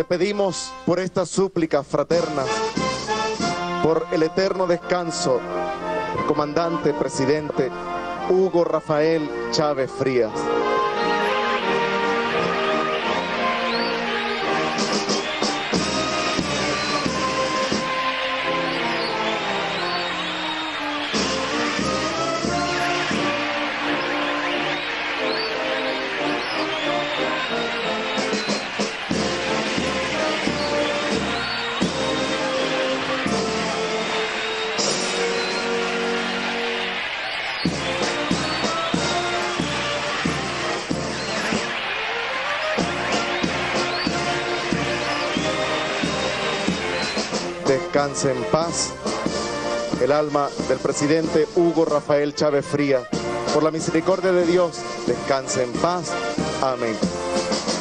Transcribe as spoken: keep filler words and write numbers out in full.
pedimos por estas súplicas fraternas, por el eterno descanso del comandante presidente Hugo Rafael Chávez Frías. Descanse en paz el alma del presidente Hugo Rafael Chávez Frías. Por la misericordia de Dios, descanse en paz. Amén.